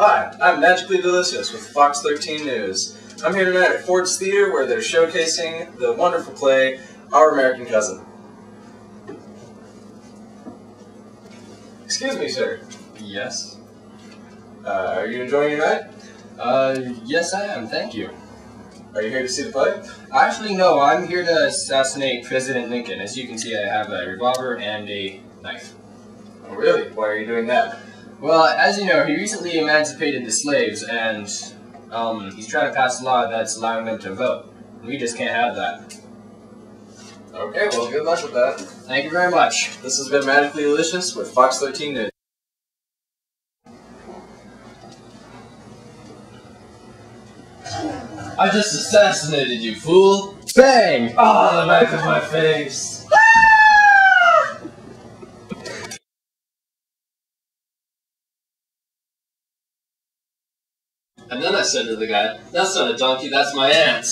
Hi, I'm Magically Delicious with Fox 13 News. I'm here tonight at Ford's Theater where they're showcasing the wonderful play, Our American Cousin. Excuse me, sir. Yes? Are you enjoying your night? Yes I am, thank you. Are you here to see the play? Actually, no, I'm here to assassinate President Lincoln. As you can see, I have a revolver and a knife. Oh, really? Why are you doing that? Well, as you know, he recently emancipated the slaves, and he's trying to pass a law that's allowing them to vote. We just can't have that. Okay, well, good luck with that. Thank you very much. This has been Magically Delicious with Fox 13 News. I just assassinated you, fool! Bang! Ah, the back of my face! And then I said to the guy, that's not a donkey, that's my aunt.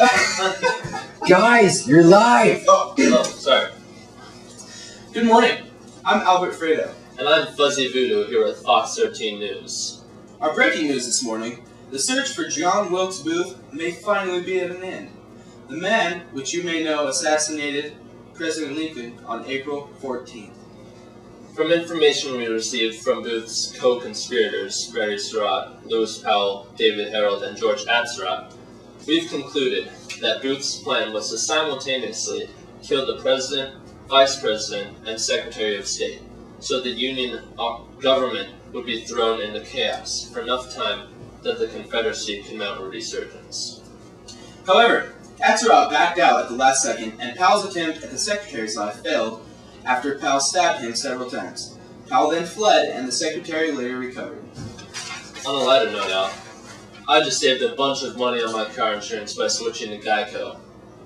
Guys, you're live! Oh, sorry. Good morning. I'm Albert Fredo. And I'm Fuzzy Voodoo here with Fox 13 News. Our breaking news this morning: the search for John Wilkes Booth may finally be at an end. The man, which you may know, assassinated President Lincoln on April 14th. From information we received from Booth's co-conspirators, Mary Surratt, Lewis Powell, David Harold, and George Atzerodt, we've concluded that Booth's plan was to simultaneously kill the President, Vice President, and Secretary of State, so the Union government would be thrown into chaos for enough time that the Confederacy could mount a resurgence. However, Atzerodt backed out at the last second, and Powell's attempt at the Secretary's life failed after Powell stabbed him several times. Powell then fled, and the Secretary later recovered. On a lighter note, Al, I just saved a bunch of money on my car insurance by switching to Geico.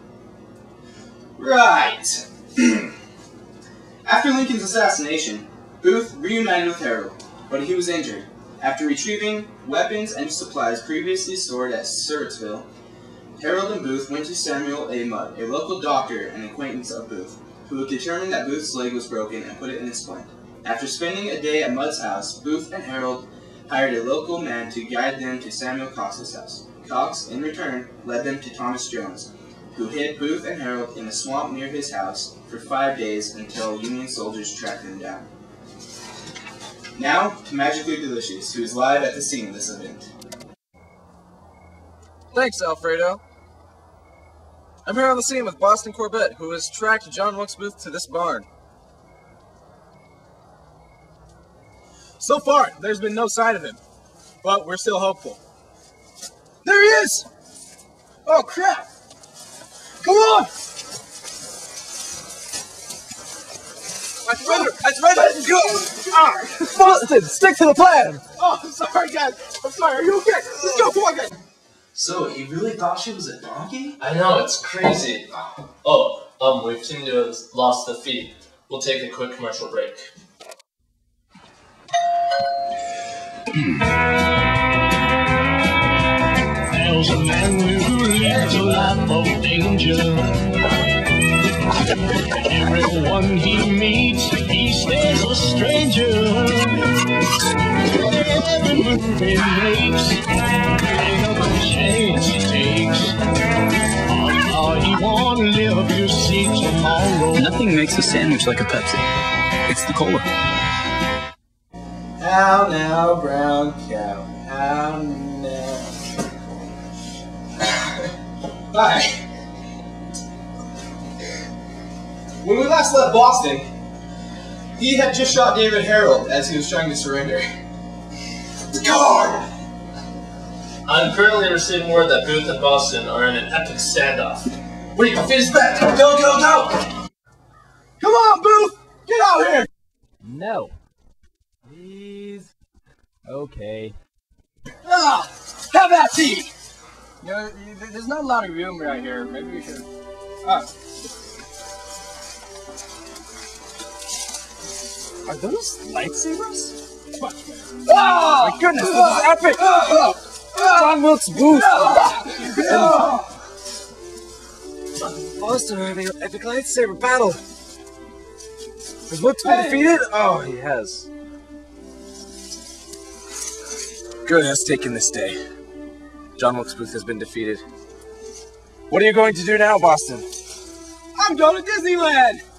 Right. After Lincoln's assassination, Booth reunited with Harold, but he was injured. After retrieving weapons and supplies previously stored at Surrattsville, Harold and Booth went to Samuel A. Mudd, a local doctor and acquaintance of Booth, who determined that Booth's leg was broken and put it in a splint. After spending a day at Mudd's house, Booth and Harold hired a local man to guide them to Samuel Cox's house. Cox, in return, led them to Thomas Jones, who hid Booth and Harold in a swamp near his house for 5 days until Union soldiers tracked them down. Now, to Magically Delicious, who is live at the scene of this event. Thanks, Alfredo. I'm here on the scene with Boston Corbett, who has tracked John Wilkes Booth to this barn. So far, there's been no sign of him, but we're still hopeful. There he is! Oh, crap! Come on! That's right, let's go! Boston, stick to the plan! Oh, I'm sorry, guys. I'm sorry, are you okay? Let's go, come on, guys! So, he really thought she was a donkey? I know, it's crazy. We seem to have lost the feed. We'll take a quick commercial break. There's a man who lives a life of danger. Everyone he meets, he stays a stranger. Every move he makes, every chance he takes. All he won't live to see tomorrow. Nothing makes a sandwich like a Pepsi. It's the cola. How now, brown cow, how now. Hi. When we last left Boston, he had just shot David Harold as he was trying to surrender. The guard! I'm currently receiving word that Booth and Boston are in an epic standoff. Wait, the fit is back! Go, go, go! Come on, Booth! Get out here! No. Please. Okay. Ah! Have that tea! You know, there's not a lot of room right here. Maybe we should... Are those lightsabers? Much better. Oh! My goodness, this is epic! John Wilkes Booth! Boston are having an epic lightsaber battle. Has Wilkes been defeated? Oh, he has. Good, us taking this day. John Wilkes Booth has been defeated. What are you going to do now, Boston? I'm going to Disneyland!